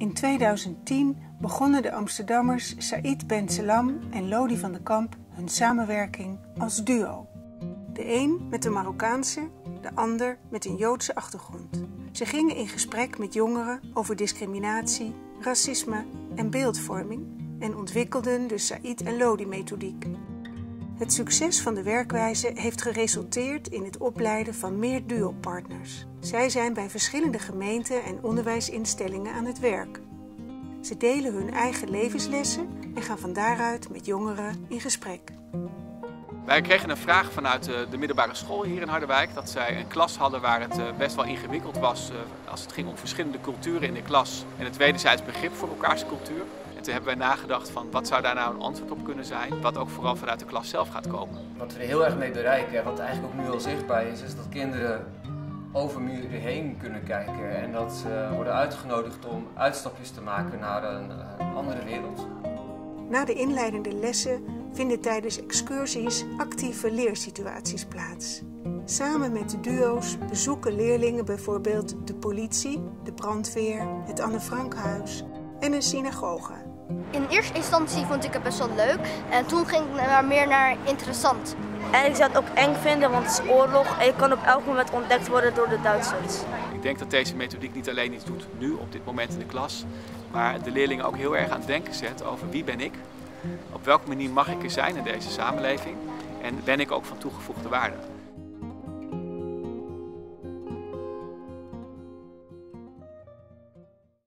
In 2010 begonnen de Amsterdammers Saïd Benselam en Lodi van de Kamp hun samenwerking als duo. De een met een Marokkaanse, de ander met een Joodse achtergrond. Ze gingen in gesprek met jongeren over discriminatie, racisme en beeldvorming en ontwikkelden de Saïd en Lodi-methodiek. Het succes van de werkwijze heeft geresulteerd in het opleiden van meer duo-partners. Zij zijn bij verschillende gemeenten en onderwijsinstellingen aan het werk. Ze delen hun eigen levenslessen en gaan van daaruit met jongeren in gesprek. Wij kregen een vraag vanuit de middelbare school hier in Harderwijk dat zij een klas hadden waar het best wel ingewikkeld was als het ging om verschillende culturen in de klas en het wederzijds begrip voor elkaars cultuur. En toen hebben wij nagedacht van wat zou daar nou een antwoord op kunnen zijn, wat ook vooral vanuit de klas zelf gaat komen. Wat we er heel erg mee bereiken, wat eigenlijk ook nu al zichtbaar is dat kinderen over muren heen kunnen kijken en dat ze worden uitgenodigd om uitstapjes te maken naar een andere wereld. Na de inleidende lessen vinden tijdens excursies actieve leersituaties plaats. Samen met de duo's bezoeken leerlingen bijvoorbeeld de politie, de brandweer, het Anne Frankhuis en een synagoge. In eerste instantie vond ik het best wel leuk en toen ging ik maar meer naar interessant. En ik zou het ook eng vinden, want het is oorlog en je kan op elk moment ontdekt worden door de Duitsers. Ik denk dat deze methodiek niet alleen iets doet nu op dit moment in de klas, maar de leerlingen ook heel erg aan het denken zet over wie ben ik, op welke manier mag ik er zijn in deze samenleving en ben ik ook van toegevoegde waarde.